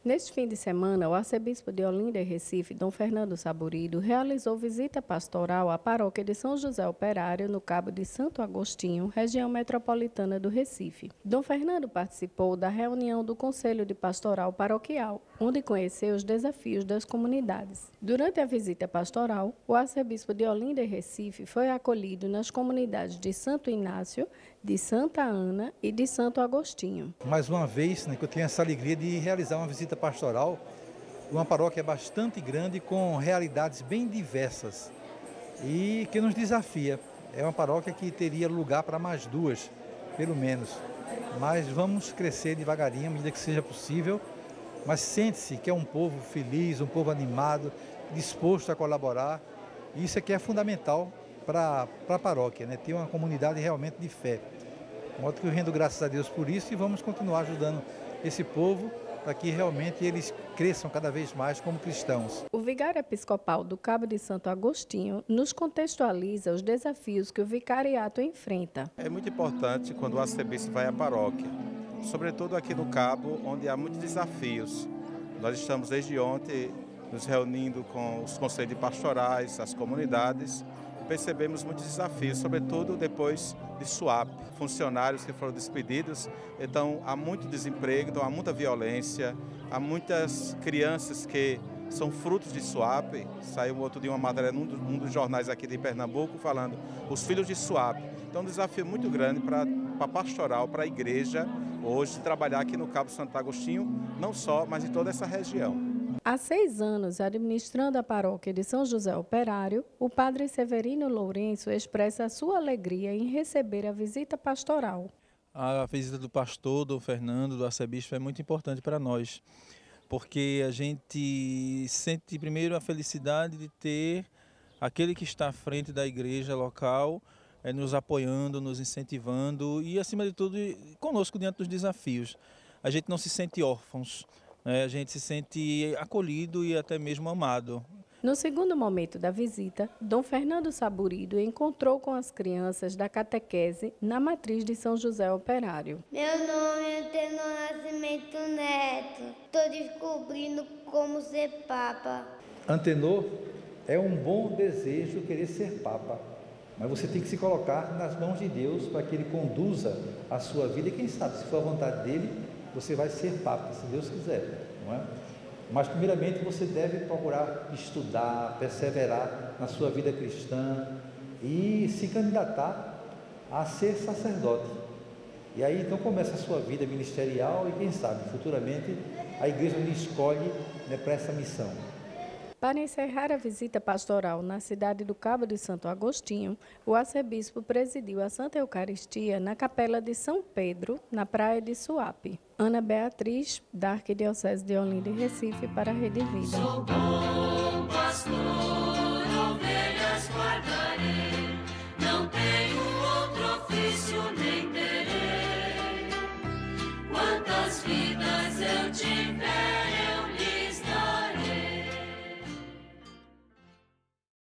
Neste fim de semana, o arcebispo de Olinda e Recife, Dom Fernando Saburido, realizou visita pastoral à paróquia de São José Operário, no Cabo de Santo Agostinho, região metropolitana do Recife. Dom Fernando participou da reunião do Conselho de Pastoral Paroquial, onde conheceu os desafios das comunidades. Durante a visita pastoral, o arcebispo de Olinda e Recife foi acolhido nas comunidades de Santo Inácio, de Santa Ana e de Santo Agostinho. Mais uma vez, que eu tenho essa alegria de realizar uma visita pastoral, uma paróquia bastante grande, com realidades bem diversas e que nos desafia. É uma paróquia que teria lugar para mais duas, pelo menos. Mas vamos crescer devagarinho, à medida que seja possível. Mas sente-se que é um povo feliz, um povo animado, disposto a colaborar. E isso aqui é fundamental para a paróquia, ter uma comunidade realmente de fé. De modo que eu rendo graças a Deus por isso e vamos continuar ajudando esse povo para que realmente eles cresçam cada vez mais como cristãos. O vigário episcopal do Cabo de Santo Agostinho nos contextualiza os desafios que o vicariato enfrenta. É muito importante quando o arcebispo vai à paróquia, sobretudo aqui no Cabo, onde há muitos desafios. Nós estamos desde ontem nos reunindo com os conselhos pastorais, as comunidades, e percebemos muitos desafios, sobretudo depois de SUAP, funcionários que foram despedidos, então há muito desemprego, então há muita violência, há muitas crianças que são frutos de SUAP. Saiu outro dia uma matéria num dos jornais aqui de Pernambuco falando os filhos de SUAP. Então é um desafio muito grande para a pastoral, para a igreja, hoje trabalhar aqui no Cabo Santo Agostinho, não só, mas em toda essa região. Há 6 anos, administrando a paróquia de São José Operário, o padre Severino Lourenço expressa a sua alegria em receber a visita pastoral. A visita do pastor, do Fernando, do arcebispo, é muito importante para nós, porque a gente sente primeiro a felicidade de ter aquele que está à frente da igreja local, nos apoiando, nos incentivando e, acima de tudo, conosco diante dos desafios. A gente não se sente órfãos. A gente se sente acolhido e até mesmo amado. No segundo momento da visita, Dom Fernando Saburido encontrou com as crianças da catequese na matriz de São José Operário. Meu nome é Tenor Nascimento Neto. Estou descobrindo como ser papa. Antenor, é um bom desejo querer ser papa, mas você tem que se colocar nas mãos de Deus para que Ele conduza a sua vida e quem sabe, se for a vontade dEle, você vai ser papa, se Deus quiser, não é? Mas primeiramente você deve procurar estudar, perseverar na sua vida cristã e se candidatar a ser sacerdote. E aí então começa a sua vida ministerial e quem sabe, futuramente, a igreja lhe escolhe para essa missão. Para encerrar a visita pastoral na cidade do Cabo de Santo Agostinho, o arcebispo presidiu a Santa Eucaristia na Capela de São Pedro, na praia de Suape. Ana Beatriz, da Arquidiocese de Olinda e Recife, para a Rede Vida.